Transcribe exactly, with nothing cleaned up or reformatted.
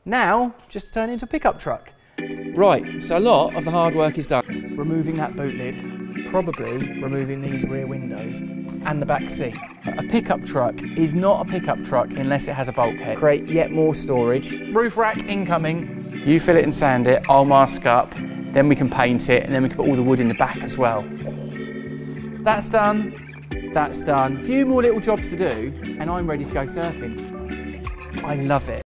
Now, just turn into a pickup truck. Right, so a lot of the hard work is done. Removing that boot lid, probably removing these rear windows and the back seat. A pickup truck is not a pickup truck unless it has a bulkhead. Create yet more storage. Roof rack incoming. You fill it and sand it, I'll mask up, then we can paint it, and then we can put all the wood in the back as well. That's done, that's done. A few more little jobs to do, and I'm ready to go surfing. I love it.